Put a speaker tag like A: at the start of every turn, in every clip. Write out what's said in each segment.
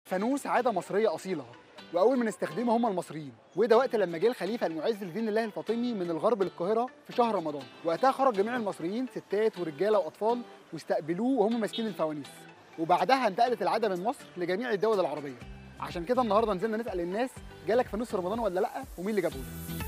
A: فانوس عاده مصريه اصيله، واول من استخدمها هم المصريين، وده وقت لما جه الخليفه المعز لدين الله الفاطمي من الغرب للقاهره في شهر رمضان. وقتها خرج جميع المصريين ستات ورجاله واطفال واستقبلوه وهم ماسكين الفوانيس. وبعدها انتقلت العاده من مصر لجميع الدول العربيه. عشان كده النهارده نزلنا نسال الناس جالك فانوس في رمضان ولا لا، ومين اللي جابه لك.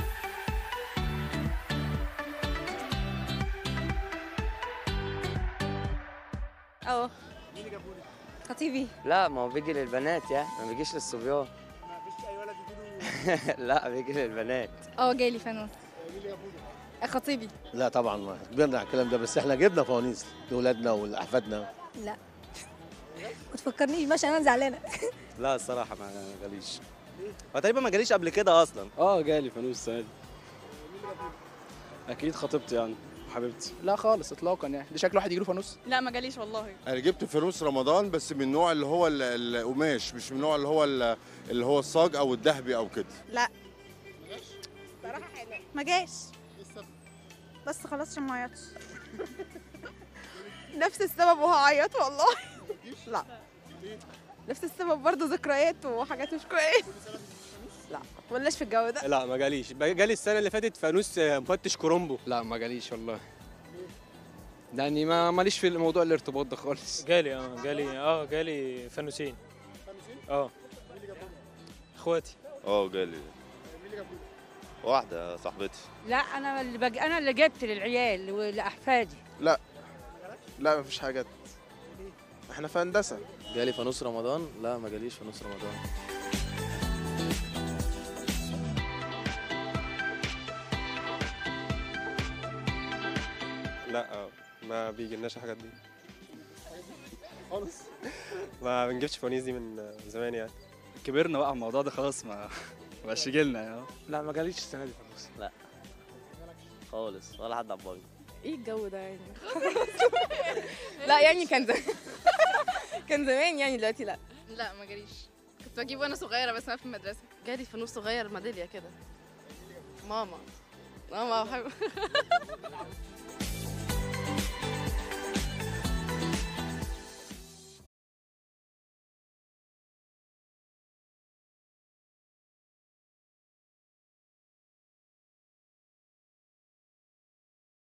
B: اه
A: مين اللي جابه لك؟
B: خطيبي.
C: لا، ما هو بيجي للبنات يعني، ما بيجيش للصبيان.
A: ما فيش اي ولد يجيله.
C: لا، بيجي للبنات.
B: جالي فانوس.
A: مين اللي جابه لك؟
B: خطيبي.
D: لا طبعا ما كبرنا على الكلام ده، بس احنا جبنا فوانيس لاولادنا ولاحفادنا.
B: لا ما تفكرنيش باشا، انا زعلانه.
E: لا الصراحة ما جاليش. هو تقريبا ما جاليش قبل كده أصلا.
F: جالي فانوس السنة دي. أكيد خطيبتي يعني حبيبتي. لا خالص إطلاقا، يعني دي شكل واحد يجيله فانوس؟
B: لا ما جاليش والله.
G: انا جبت فانوس رمضان بس من النوع اللي هو القماش، مش من النوع اللي هو الصاج او الذهبي او كده.
H: لا صراحة حلو ما جاش. بس خلاص عشان ما عيطش. نفس السبب وهعيط والله. لا نفس السبب برضه، ذكريات وحاجات مش كويسة. لا ملناش في الجو ده.
F: لا ما جاليش، جالي السنة اللي فاتت فانوس مفتش كرومبو.
I: لا ما جاليش والله، لاني ماليش في موضوع الارتباط ده خالص.
J: جالي فانوسين. اخواتي.
E: جالي. واحدة صاحبتي.
K: لا انا اللي جبت للعيال ولاحفادي.
L: لا مفيش حاجات، احنا في هندسه.
E: جالي فانوس رمضان؟ لا ما جاليش فانوس رمضان.
F: لا ما بيجيلناش الحاجات دي خالص. ما بنجيبش فوانيس دي من زمان يعني. كبرنا بقى على الموضوع ده خلاص، ما بقاش يجيلنا يعني.
I: لا ما جاليش السنه دي فانوس.
E: لا خالص، ولا حد عباني.
B: ايه الجو ده يعني؟ لا يعني كان زمان. كان زمان يعني، دلوقتي لا. لا ما جاليش، كنت بجيب وانا صغيره بس انا في المدرسه.
H: جالي فانوس صغير ميدالية كده. ماما.